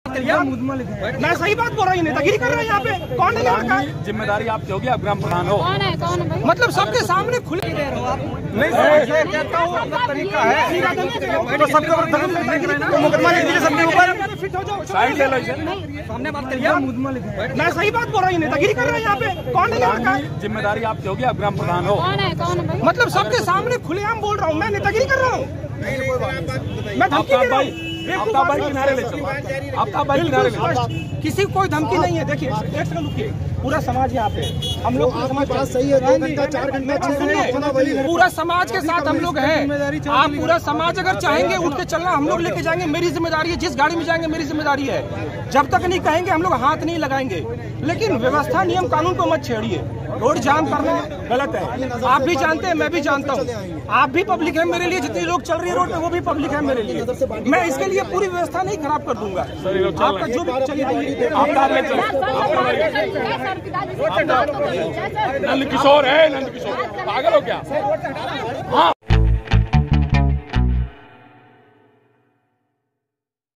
मैं सही बात बोल रहा हूँ, नेतागिरी कर रहा है यहाँ पे। कौन है लड़का? जिम्मेदारी आपकी होगी, आप ग्राम प्रधान हो। मतलब सबके सामने खुले नहीं कहता हूँ, अपना तरीका है तो सबके मुकदमा लिख दीजिए, सबके ऊपर फिट हो जाओ। साइड ले लो इसे। हमने बात करिए, मैं सही बात बोल रहा हूँ, नेतागिरी कर रहा है यहाँ पे। कौन है लड़का? जिम्मेदारी आपकी होगी, आप ग्राम प्रधान हो। मतलब सबके सामने खुलेआम बोल रहा हूँ, मैं नेतागिरी कर रहा हूँ। मैं धमकी दे रहा हूँ, आपका भाई किनारे ले चलो, आपका भाई किनारे ले चलो। किसी कोई धमकी नहीं है। देखिए एक सेकंड रुकिए, पूरा समाज यहाँ पे हम लोग सही है, 2 घंटा 4 घंटा पूरा समाज के साथ हम लोग हैं। आप पूरा समाज अगर चाहेंगे उठ के चलना, हम लोग लेके जाएंगे, मेरी जिम्मेदारी है। जिस गाड़ी में जाएंगे मेरी जिम्मेदारी है। जब तक नहीं कहेंगे हम लोग हाथ नहीं लगाएंगे। लेकिन व्यवस्था नियम कानून को मत छेड़िए। रोड जाम करना गलत है, आप भी जानते हैं, मैं भी जानता हूँ। आप भी पब्लिक है मेरे लिए, जितनी लोग चल रही है रोड पे वो भी पब्लिक है मेरे लिए। मैं इसके लिए पूरी व्यवस्था नहीं खराब कर दूंगा। आपका जो भी चलिए, नंद किशोर है, नंद किशोर पागल हो क्या? हाँ।